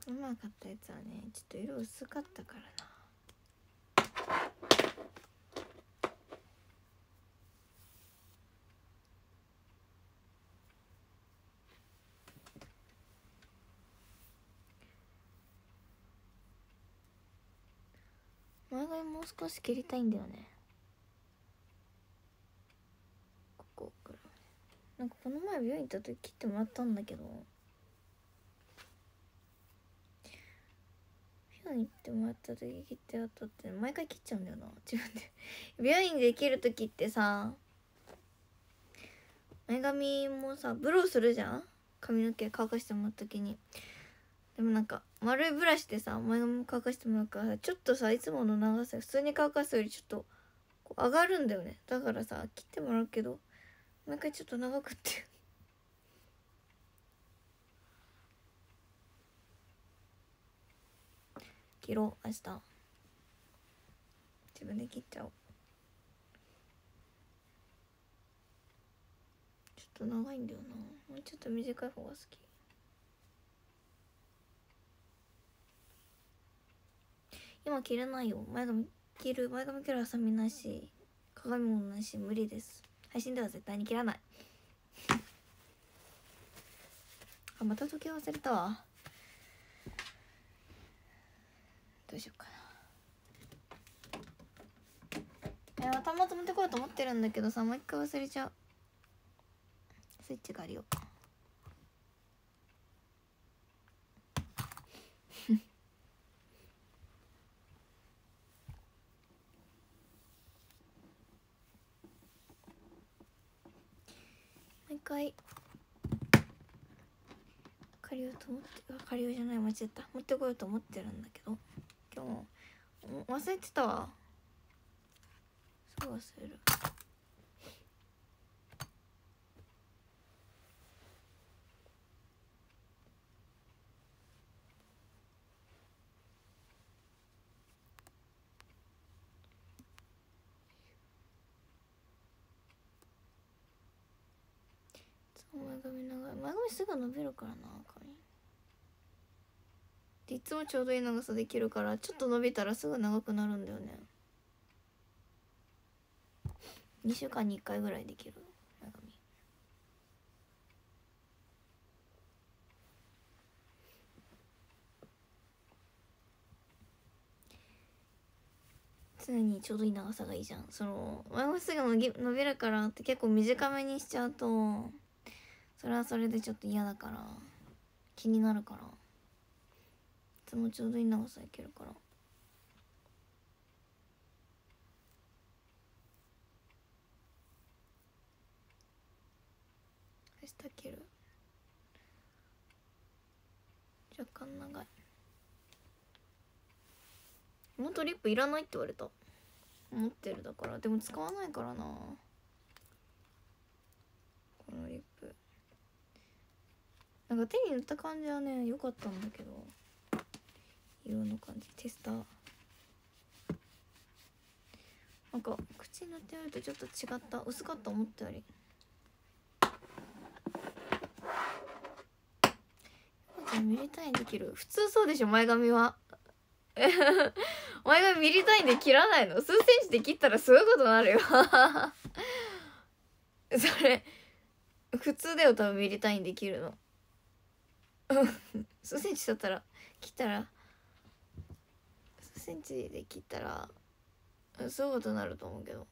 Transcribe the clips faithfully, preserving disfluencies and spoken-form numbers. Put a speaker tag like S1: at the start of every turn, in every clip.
S1: この前買ったやつはねちょっと色薄かったからな。前髪もう少し切りたいんだよね。ここぐらい。なんかこの前美容院行った時切ってもらったんだけど、美容院行ってもらった時切ってやったって毎回切っちゃうんだよな自分で美容院で切る時ってさ、前髪もさブローするじゃん、髪の毛乾かしてもらった時に。でもなんか丸いブラシでさ前髪乾かしてもらうからちょっとさいつもの長さ普通に乾かすよりちょっとこう上がるんだよね。だからさ切ってもらうけど毎回ちょっと長くって切ろう明日。自分で切っちゃおう。ちょっと長いんだよな。もうちょっと短い方が好き。今切れないよ。前髪切る前髪切るハサミなし鏡もなし無理です。配信では絶対に切らないあ、また時計忘れたわ。どうしようかな。いや端末持ってこようと思ってるんだけどさ、もう一回忘れちゃう。スイッチがあるよもう一回借りようと思って借りようじゃない間違った持ってこようと思ってるんだけど今日も忘れてたわ。すぐ忘れる。前髪長い。前髪すぐ伸びるからな髪で、いつもちょうどいい長さできるからちょっと伸びたらすぐ長くなるんだよね。にしゅうかんにいっかいぐらいできる前髪。常にちょうどいい長さがいいじゃん。その前髪すぐ伸び伸びるからって結構短めにしちゃうとそれはそれでちょっと嫌だから気になるから、いつもちょうどいい長さいけるから明日切る。若干長い。もっとリップいらないって言われた。持ってるだから。でも使わないからなこのリップ。なんか手に塗った感じはね良かったんだけど、色の感じテスターなんか口に塗ってやるとちょっと違った。薄かった、思ったより。ミリ単位できる。普通そうでしょ前髪は前髪ミリ単位で切らないの。数センチで切ったらすごいことになるよそれ普通だよ多分ミリ単位で切るの数センチだったら切ったら数センチで切ったらそういうことになると思うけど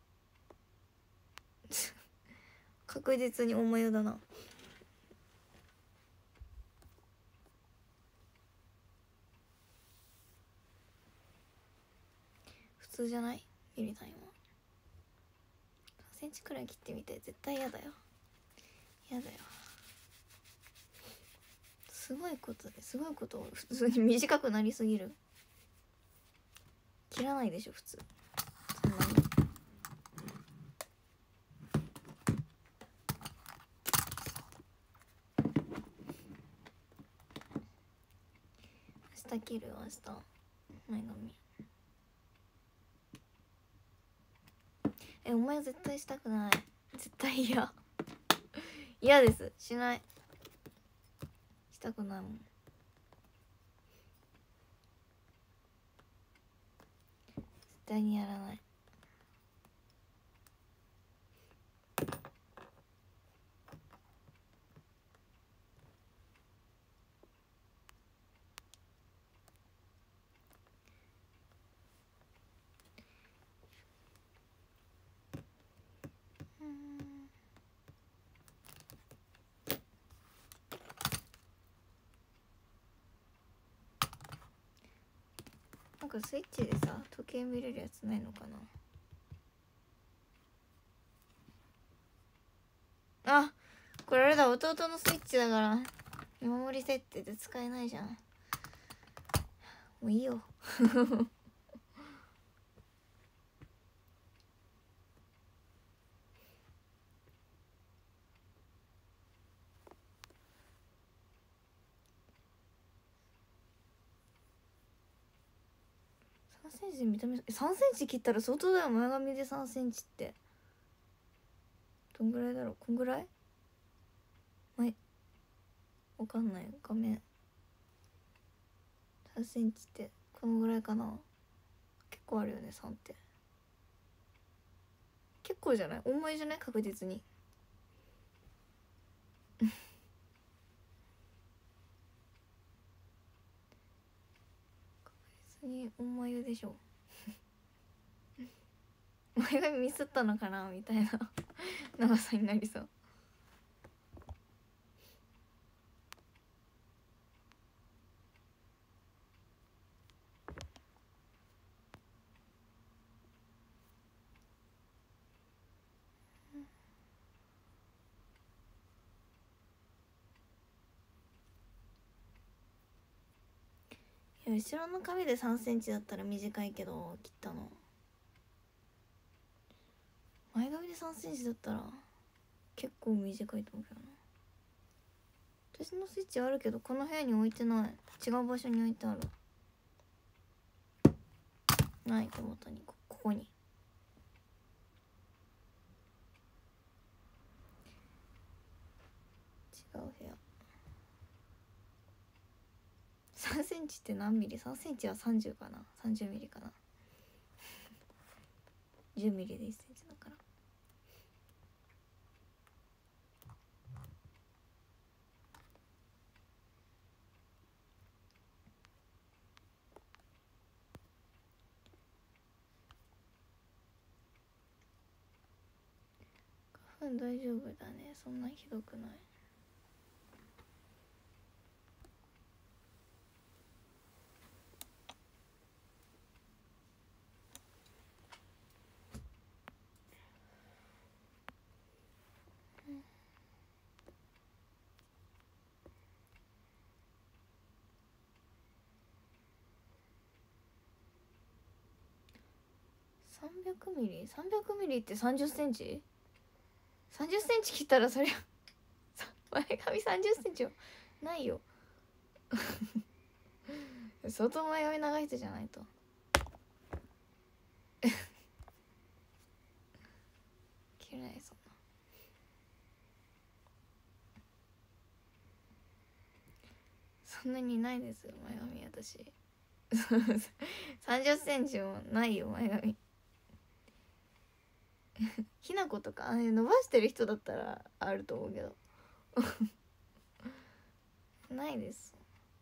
S1: 確実に重いよだな。普通じゃないミリ単位は。さんセンチくらい切ってみて。絶対嫌だよ嫌だよ。すごいことですごいこと普通に短くなりすぎる。切らないでしょ普通そんなに。明日切るよ明日前髪。えお前は絶対したくない。絶対嫌嫌です。しない。したくないもん。 対にやらない。なんかスイッチでさ時計見れるやつないのかなあ。これあれだ、弟のスイッチだから見守り設定で使えないじゃん。もういいよさんセンチ見た目さんセンチ切ったら相当だよ。前髪でさんセンチってどんぐらいだろう。こんぐらい前わかんない。画面さんセンチってこのぐらいかな。結構あるよね。さんって結構じゃない？重いじゃない？確実に確実に重いでしょ前髪ミスったのかなみたいな長さになりそう。いや後ろの髪でさんセンチだったら短いけど切ったの前髪でさんセンチだったら結構短いと思うけどな。私のスイッチあるけどこの部屋に置いてない。違う場所に置いてある。ない手元に こ, ここに違う部屋。さんセンチって何ミリ？ さん センチはさんじゅうかな。さんじゅうミリかなじゅうミリでいっセンチだから。花粉大丈夫だね。そんなひどくない。さんびゃくミリ さんびゃくミリってさんじゅっセンチ さんじゅっセンチ切ったらそりゃ前髪さんじゅっセンチはないよ相当前髪長い人じゃないと切れない。そんなそんなにないですよ前髪私さんじゅっセンチもないよ前髪ひな子とかあれ伸ばしてる人だったらあると思うけどないです。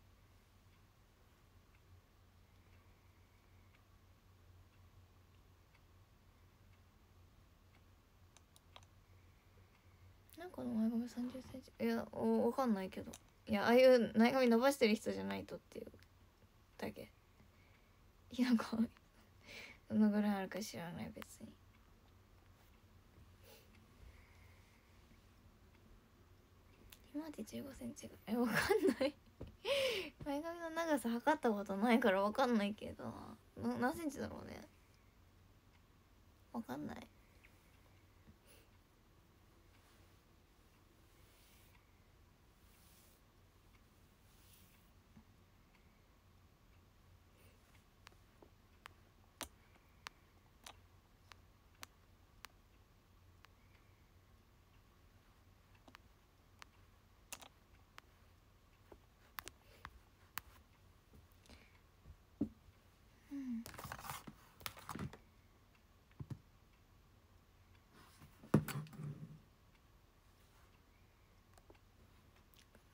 S1: なんかの前髪さんじゅっセンチいやおわかんないけど、いやああいう前髪伸ばしてる人じゃないとっていうだけ。ひな子どのぐらいあるか知らない別に。今でじゅうごセンチぐらいわかんない前髪の長さ測ったことないからわかんないけどな何センチだろうね。わかんない。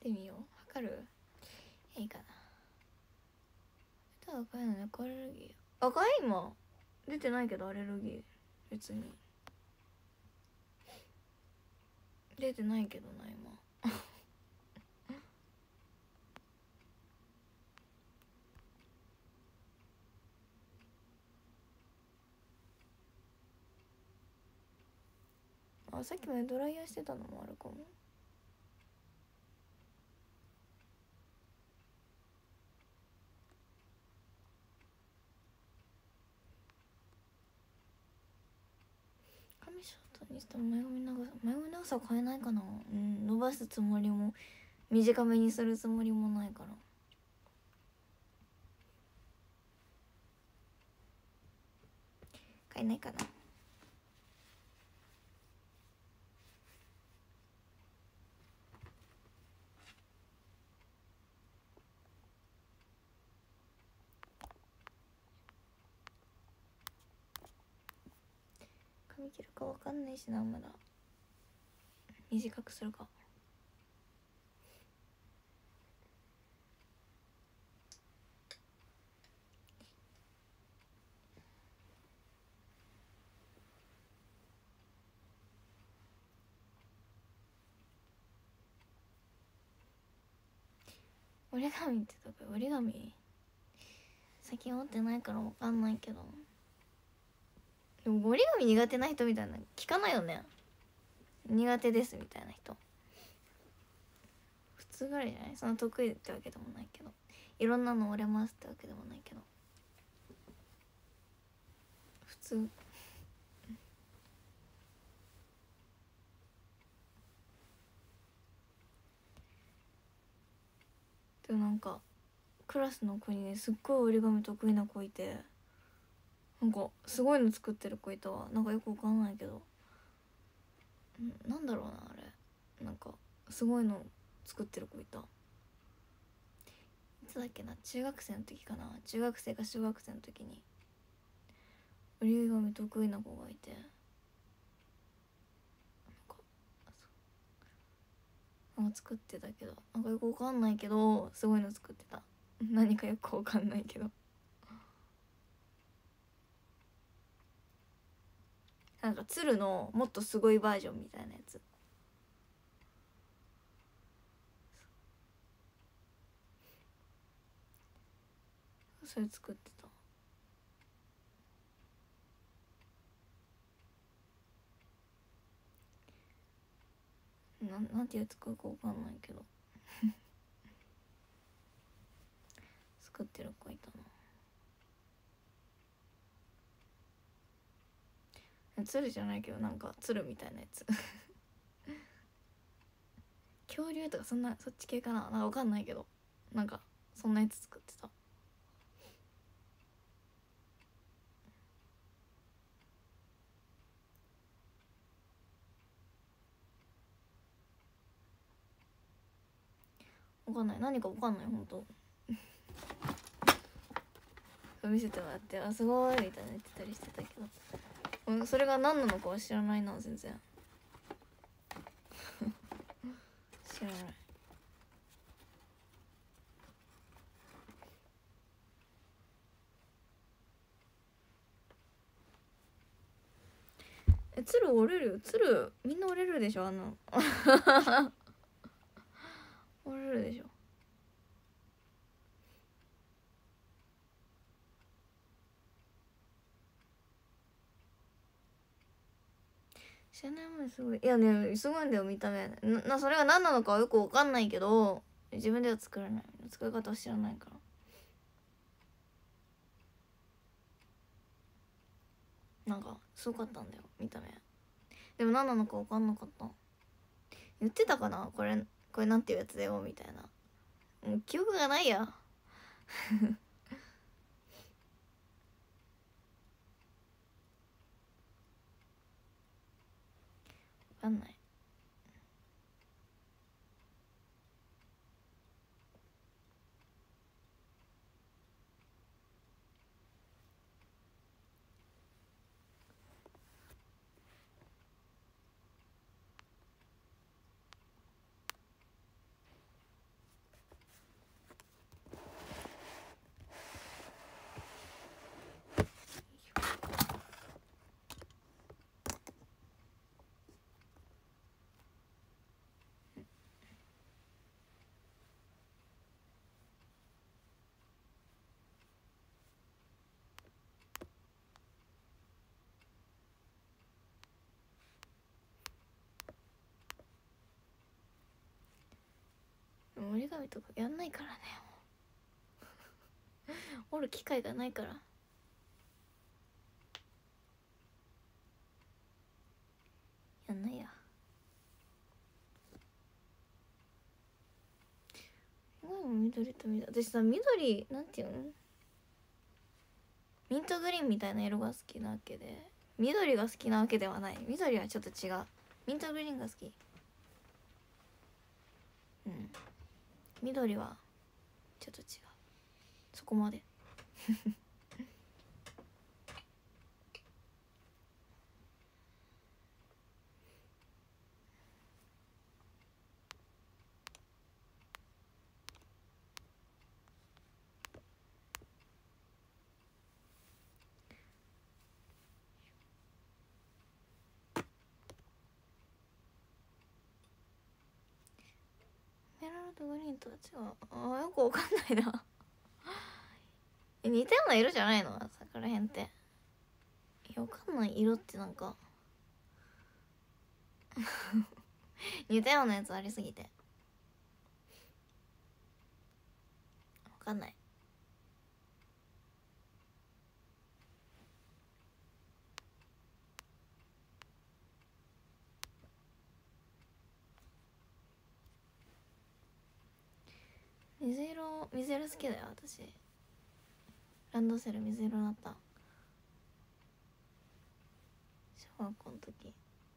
S1: てみよう。測る？いいかな。ただ赤いのね、アレルギー。赤い今出てないけど、アレルギー別に出てないけどな今。あ、さっきまでドライヤーしてたのもあるかも。髪ショートにしても前髪長さ前髪長さは変えないかな。うん、伸ばすつもりも短めにするつもりもないから。変えないかな。髪切るかわかんないしな、まだ。短くするか。折り紙ってとこ折り紙最近折ってないからわかんないけど、でも折り紙苦手な人みたいな聞かないよね。苦手ですみたいな人普通ぐらいじゃない？その得意ってわけでもないけど、いろんなの折れますってわけでもないけど、普通。でもなんかクラスの子にね、すっごい折り紙得意な子いて、なんかすごいの作ってる子いたわ。なんかよくわかんないけど、んなんだろうなあれ、なんかすごいの作ってる子いた。いつだっけな、中学生の時かな、中学生か小学生の時に折り紙得意な子がいて、なんかなんか作ってたけど、なんかよくわかんないけどすごいの作ってた。何かよくわかんないけど、なんか鶴のもっとすごいバージョンみたいなやつ、それ作ってた。ななんていうやつかよくわかんないけど作ってる子いたな。鶴じゃないけど、なんか鶴みたいなやつ恐竜とかそんなそっち系かな、なんかわかんないけど、なんかそんなやつ作ってた。わかんない、何かわかんない、ほんと見せてもらって、あすごいみたいな言ってたりしてたけど、うん、それが何なのかは知らないな、全然知らない。え、鶴折れるよ、鶴みんな折れるでしょ、あんなの折れるでしょ。知らないもんすごい、いやね、すごいんだよ見た目な。なそれが何なのかはよくわかんないけど、自分では作れない、作り方は知らないから、なんかすごかったんだよ見た目。でも何なのか分かんなかった。言ってたかな、これこれなんていうやつだよみたいな。もう記憶がないや分かんない。 折り紙とかやんないからね折る機会がないから。やんないや。緑と緑、私さ緑なんていうの、ミントグリーンみたいな色が好きなわけで、緑が好きなわけではない。緑はちょっと違う。ミントグリーンが好き。うん、緑はちょっと違う、そこまでメラルドグリーンとは違う。あーよくわかんないな似たような色じゃないのそこら辺って。わかんない色ってなんか似たようなやつありすぎてわかんない。水色、水色好きだよ私。ランドセル水色だった、小学校の時。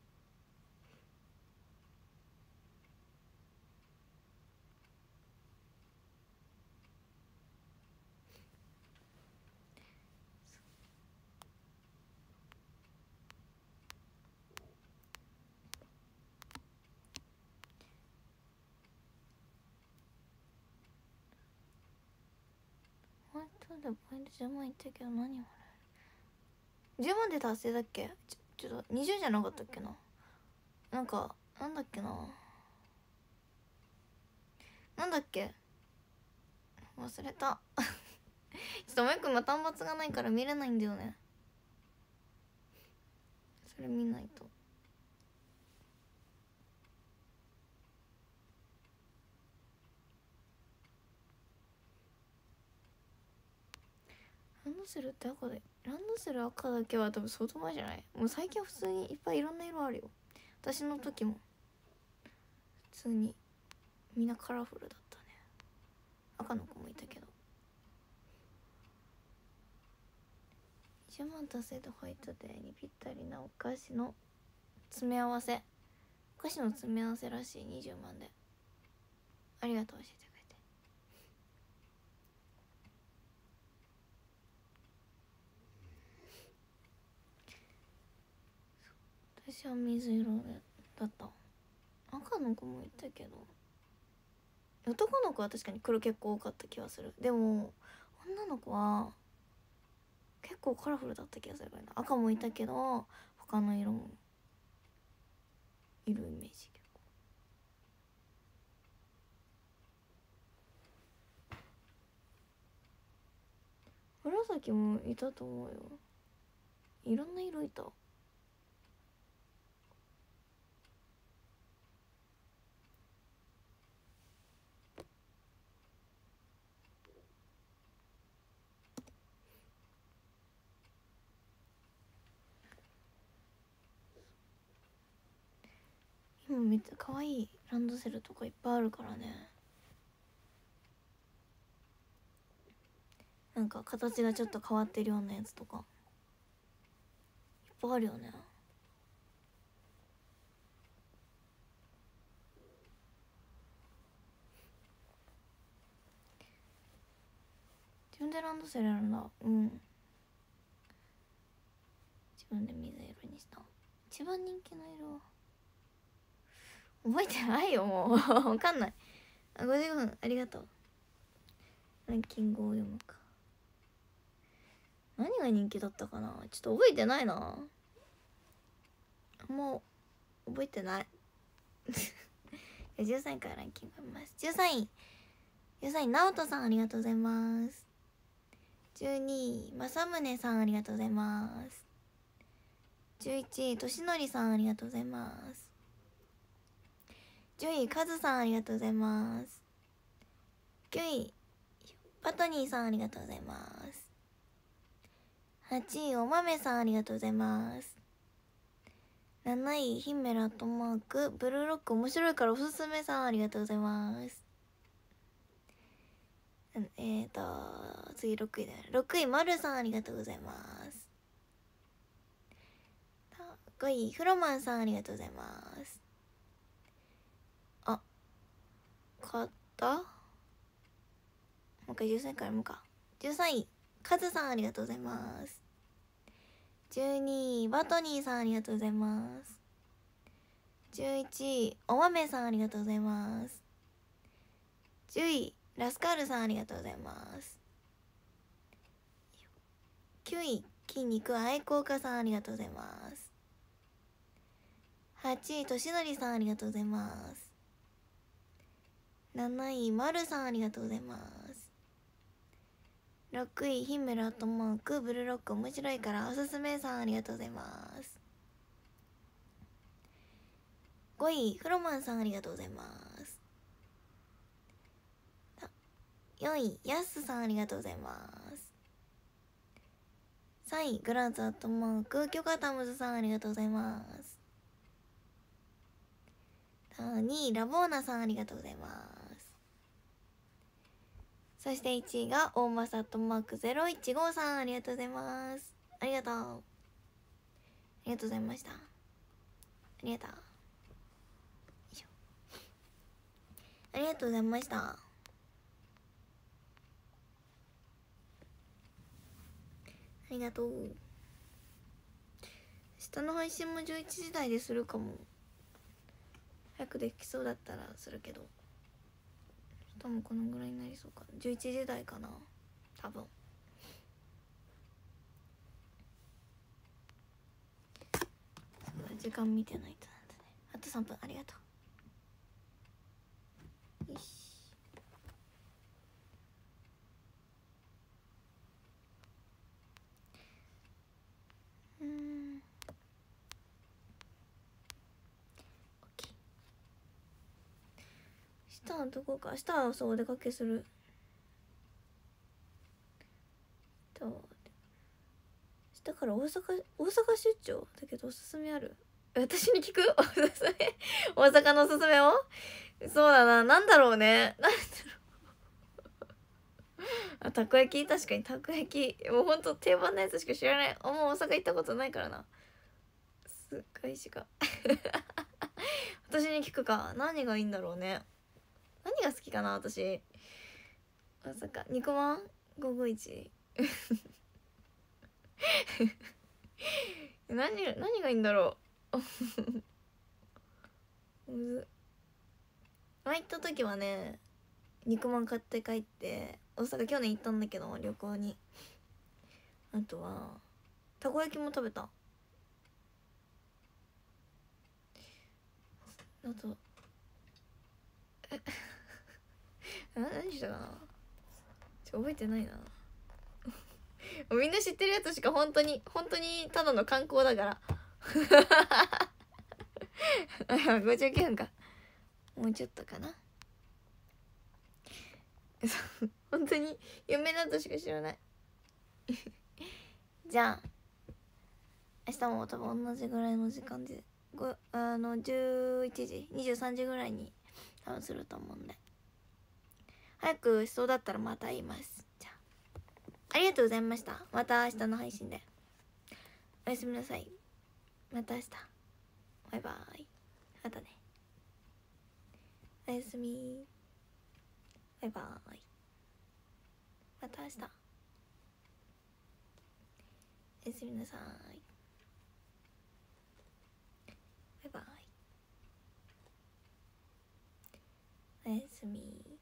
S1: 本当でポイントじゅうまんいったけど何もらえる。じゅうまんで達成だっけ。ちょちょっとにじゅうじゃなかったっけな。なんかなんだっけな、なんだっけ忘れたちょっともう一個今端末がないから見れないんだよね。それ見ないと。ランドセルって赤で、ランドセル赤だけは多分相当前じゃない。もう最近は普通にいっぱいいろんな色あるよ。私の時も普通にみんなカラフルだったね。赤の子もいたけど。いちまん達成とホワイトデーにぴったりなお菓子の詰め合わせ、お菓子の詰め合わせらしい。にじゅうまんでありがとう教えてくれて。私は水色だった。赤の子もいたけど、男の子は確かに黒結構多かった気がする。でも女の子は結構カラフルだった気がするからな。赤もいたけど他の色もいるイメージ。結構紫もいたと思うよ。いろんな色いた。今めっちゃ可愛いランドセルとかいっぱいあるからね。なんか形がちょっと変わってるようなやつとかいっぱいあるよね。自分でランドセルやるんだ。うん、自分で水色にした。一番人気の色は覚えてないよもうわかんない。あ、ごじゅっぷんありがとう。ランキングを読むか。何が人気だったかな、ちょっと覚えてないな。もう覚えてないじゅうさんいからランキング読みます。じゅうさんい、じゅうさんい直人さんありがとうございます。じゅうにい正宗さんありがとうございます。じゅういちいとしのりさんありがとうございます。じゅういかずさんありがとうございます。 きゅういパトニーさんありがとうございます。はちいお豆さんありがとうございます。なないヒメラットマークブルーロック面白いからおすすめさんありがとうございます。えーと次ろくいだよ。ろくいまるさんありがとうございます。ごいフロマンさんありがとうございます。あ買ったもう一回じゅうさんいからもうか。じゅうさんいカズさんありがとうございます。じゅうにいバトニーさんありがとうございます。じゅういちいお豆さんありがとうございます。じゅういラスカールさんありがとうございます。きゅうい筋肉愛好家さんありがとうございます。はちいとしのりさんありがとうございます。なないまるさんありがとうございます。ろくいヒメラットマークブルーロック面白いからおすすめさんありがとうございます。ごいフロマンさんありがとうございます。よんいヤスさんありがとうございます。さんいグランツアットマークキョカタムズさんありがとうございます。にいラボーナさんありがとうございます。そしていちいが大マサットマークゼロいちごさんありがとうございます。ありがとうありがとうございました。ありがとうありがとうございました。ありがとう。下の配信もじゅういちじ台でするかも。早くできそうだったらするけど、多分このぐらいになりそうかな。じゅういちじ台かな多分。時間見てないとなんだね。あとさんぷん。ありがとう。よし。うん。明日はどこか。明日はそうお出かけする。と明日から大阪大阪出張だけどおすすめある？私に聞く？おすすめ大阪のおすすめを？そうだな。なんだろうね。なんだろうあ、たこ焼き。確かにたこ焼き。もうほんと定番のやつしか知らない。あ、もう大阪行ったことないからな。すっごいしか私に聞くか。何がいいんだろうね。何が好きかな私。まさか肉まんごーごーいち何何がいいんだろうむず前行った時はね、肉まん買って帰って大阪去年行ったんだけど旅行に。あとはたこ焼きも食べた。あとえ何したかな、ちょ覚えてないなみんな知ってるやつしか本当に本当にただの観光だからごじゅうきゅうふんか。もうちょっとかな本当に有名なやつしか知らないじゃあ明日も多分同じぐらいの時間でごあのじゅういちじにじゅうさんじぐらいに多分すると思うんで、早くしそうだったらまた言います。じゃあありがとうございました。また明日の配信でおやすみなさい。また明日。バイバイ。またね。おやすみ。バイバイ。また明日。おやすみなさい。バイバイ。おやすみ。